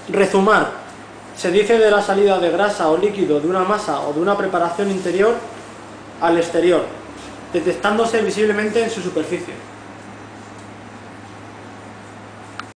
Rezumar. Se dice de la salida de grasa o líquido de una masa o de una preparación interior al exterior, detectándose visiblemente en su superficie.